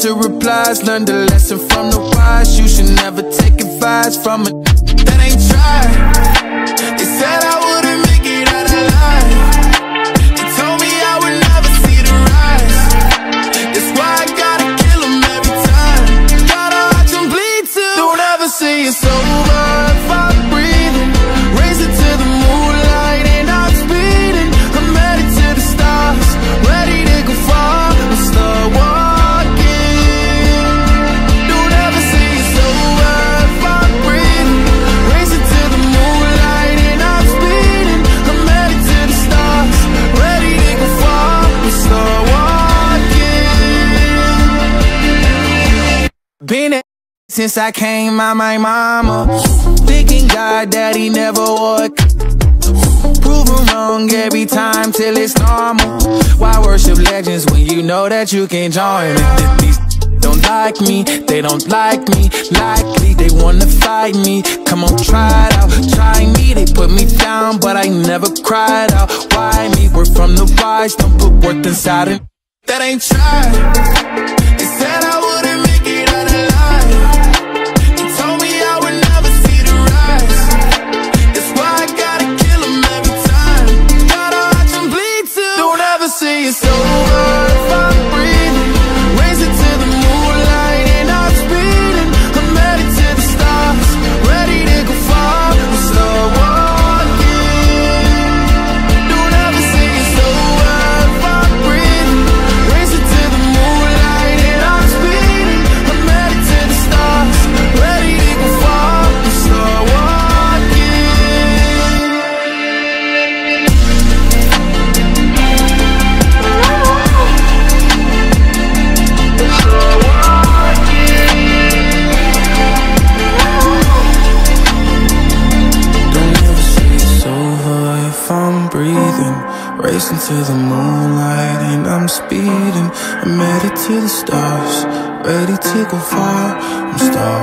to replies. Learned a lesson from the wise. You should never take advice from a that ain't tried. They said I wouldn't make it out alive. They told me I would never see the rise. That's why I gotta kill them every time. Gotta watch them bleed too. Don't ever say it's over if I'm breathing. Raise it to the moonlight and I'm speeding. I'm headed to the stars, ready to go far and start walking. Don't ever say it's over if I'm breathing. Raise it to the moonlight and I'm speeding. I'm headed to the stars, ready to go far and start walking. Been it since I came out my mama, thinking God that he never would. Proven wrong every time till it's normal. Why worship legends when you know that you can join me? These don't like me, they don't like me. Likely they wanna fight me. Come on, try it out, try me. They put me down, but I never cried out. Why me? We're from the wise, don't put worth inside it. That ain't tried. They said I wouldn't make it out alive. They told me I would never see the rise. That's why I gotta kill them every time. Gotta watch them bleed too. Don't ever say it's over if I'm breathing. Raise it to the moonlight and I'm speeding. I'm headed to the stars, ready to go far and start walking. Don't ever say it's over if I'm breathing. Raise it to the moonlight and I'm speeding. I'm headed to the stars, ready to go far and start walking. Don't ever say it's over if I'm breathing. Racing to the moonlight and I'm speeding. I'm headed to the stars, ready to go far and start